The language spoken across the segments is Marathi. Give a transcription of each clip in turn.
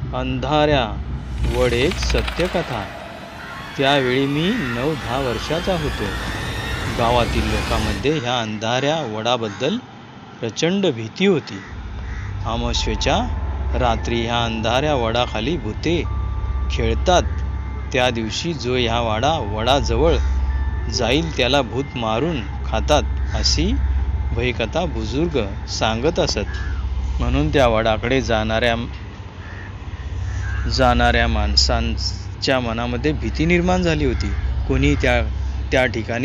अंधाऱ्या वड एक सत्यकथा। त्यावेळी मी 9-10 वर्षाचा होतो। गावातील लोकांमध्ये ह्या अंधाऱ्या वडाबद्दल प्रचंड भीती होती। अमावास्येच्या रात्री ह्या अंधाऱ्या वडाखाली भूते खेळतात। त्या दिवशी जो ह्या वडाजवळ जाईल त्याला भूत मारून खातात, अशी भयकथा बुजुर्ग सांगत असत। म्हणून त्या वडाकडे जाणाऱ्या माणसांच्या मनामध्ये भीती निर्माण झाली होती। कोणी त्या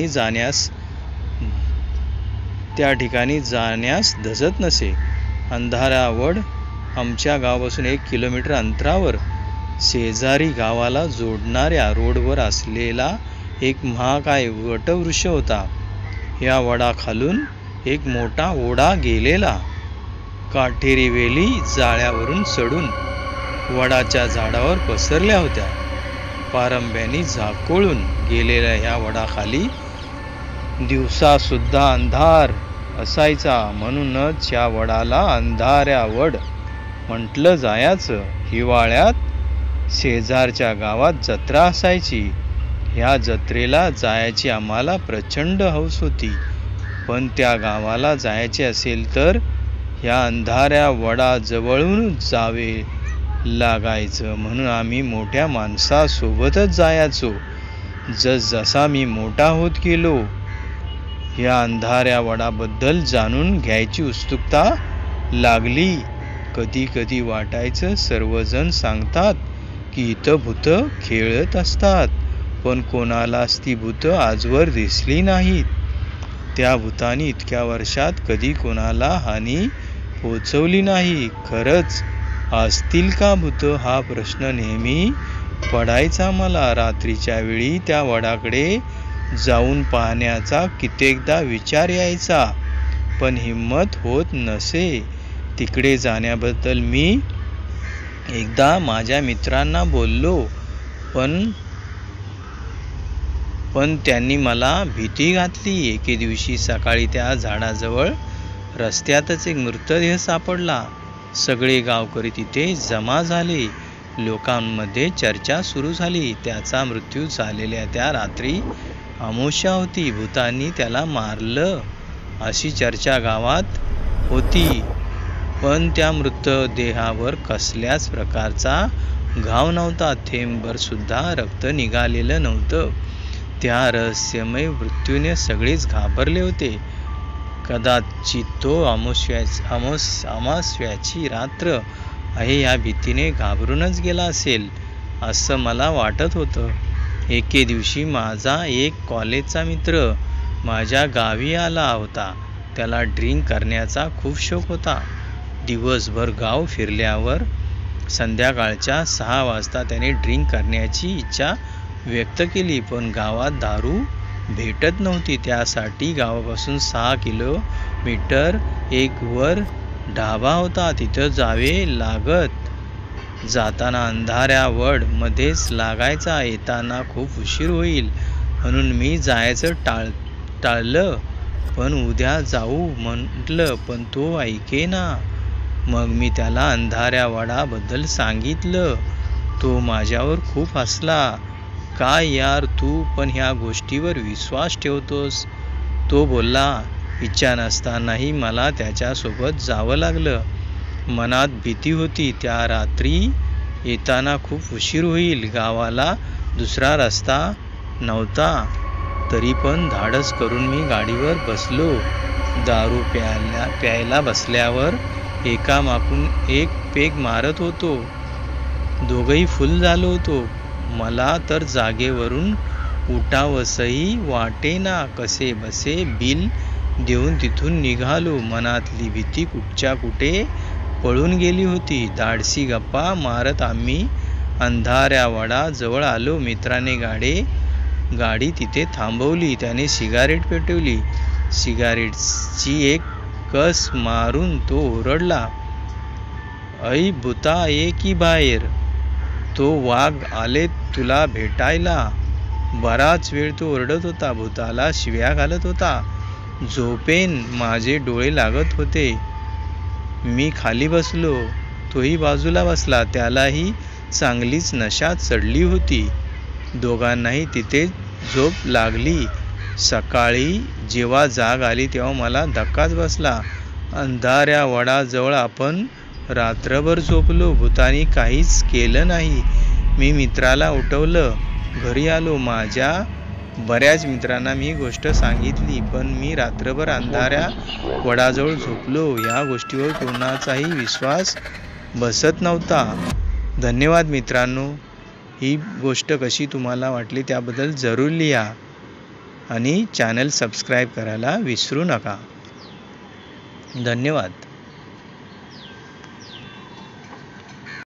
ठिकाणी जाण्यास धजत नसे। अंधारा वड आमच्या गावापासून 1 किलोमीटर अंतरावर शेजारी गावाला जोडणाऱ्या रोडवर असलेला एक महाकाय वटवृक्ष होता। या वडाखालून एक मोठा ओढा गेलेला। काटेरी वेली जाळ्यावरून चढून वडाच्या झाडावर पसरल्या होत्या। पारंब्यानी झाकोळून गेलेल्या ह्या वडाखाली दिवसा सुद्धा अंधार असायचा। म्हणूनच या वडाला अंधाऱ्या वड म्हटलं जायचं। हिवाळ्यात शेजारच्या गावात जत्रा असायची। ह्या जत्रेला जायची आम्हाला प्रचंड हौस होती। पण त्या गावाला जायचे असेल तर ह्या अंधाऱ्या वडाजवळून जावे लागायचं। म्हणून आम्ही मोठ्या माणसासोबतच जायचो। जसजसा मी मोठा होत गेलो, या अंधाऱ्या वडाबद्दल जाणून घ्यायची उत्सुकता लागली। कधी कधी वाटायचं सर्वजण सांगतात की इथं भूतं खेळत असतात, पण कोणालाच ती भूतं आजवर दिसली नाहीत। त्या भूतांनी इतक्या वर्षात कधी कोणाला हानी पोचवली नाही। खरंच असतील का भूतं, हा प्रश्न नेहमी पडायचा मला। रात्रीच्या वेळी त्या वडाकडे जाऊन पाहण्याचा कित्येकदा विचार यायचा, पण हिम्मत होत नसे। तिकडे जाण्याबद्दल मी एकदा माझ्या मित्रांना बोललो, पण त्यांनी मला भीती घातली। एके दिवशी सकाळी त्या झाडाजवळ रस्त्यातच एक मृतदेह सापडला। सगळे गावकरी तिथे जमा झाले। लोकांमध्ये चर्चा सुरू झाली। त्याचा मृत्यू झालेल्या त्या रात्री अमावास्या होती। भूतांनी त्याला मारलं अशी चर्चा गावात होती। पण त्या मृतदेहावर कसल्याच प्रकारचा घाव नव्हता। थेंबभर सुद्धा रक्त निघालेलं नव्हतं। त्या रहस्यमय मृत्यूने सगळेच घाबरले होते। कदाचित तो अमावास्येची रात्र आहे या भीतीने घाबरूनच गेला असेल, असं मला वाटत होतं। एके दिवशी माझा एक कॉलेजचा मित्र माझ्या गावी आला होता। त्याला ड्रिंक करण्याचा खूप शौक होता। दिवसभर गाव फिरल्यावर संध्याकाळच्या 6 वाजता त्याने ड्रिंक करण्याची इच्छा व्यक्त केली, पण गावात दारू भेटत नव्हती। त्यासाठी गावापासून 6 किलोमीटर एक वर ढाबा होता, तिथं जावे लागत। जाताना अंधाऱ्या वड मध्येच लागायचा। येताना खूप उशीर होईल म्हणून मी जायचं टाळलं, पण उद्या जाऊ म्हटलं, पण तो ऐकेना। मग मी त्याला अंधाऱ्या वडाबद्दल सांगितलं। तो माझ्यावर खूप हसला। काय यार, तू पण ह्या गोष्टीवर विश्वास ठेवतोस? तो बोलला। इच्छा नसतानाही मला त्याच्यासोबत जावं लागलं। मनात भीती होती। त्या रात्री येताना खूप उशीर होईल। गावाला दुसरा रस्ता नव्हता। तरी पण धाडस करून मी गाडीवर बसलो। दारू प्यायला बसल्यावर एकामागून एक पेग मारत होतो। दोघंही फुल झालो होतो। मला तर जागेवरून उठावसही वाटेना। कसेबसे बिल देऊन तिथून निघालो। मनातली भीती कुठच्या कुठे पळून गेली होती। धाडसी गप्पा मारत आम्ही अंधाऱ्या वडा जवळ आलो। मित्राने गाडी तिथे थांबवली। त्याने सिगारेट पेटवली। सिगारेटची एक कस मारून तो ओरडला, "ऐ भूता, ये की बाहेर! तो वाघ आलेत तुला भेटायला." बराच वेळ तो ओरडत होता, भूताला शिव्या घालत होता। झोपेन माझे डोळे लागत होते। मी खाली बसलो। तोही बाजूला बसला. त्यालाही चांगलीच नशा चढली होती. दोघांनाही तिथे झोप लागली. सकाळी जेव्हा जाग आली तेव्हा मला धक्काच बसला. अंधाऱ्या वडाजवळ आपण रात्रभर झोपलो. भूतानी काहीच केलं नाही. मी मित्राला उठवलं. घरी आलो. माझ्या बऱ्याच मित्रांना मी गोष्ट सांगितली, पण मी रात्रभर अंधाऱ्या वडाजवळ झोपलो. या गोष्टीवर कोणाचाही विश्वास बसत नव्हता. धन्यवाद मित्रांनो. ही गोष्ट कशी तुम्हाला वाटली त्याबद्दल जरूर लिहा आणि चॅनल सबस्क्राईब करायला विसरू नका. धन्यवाद.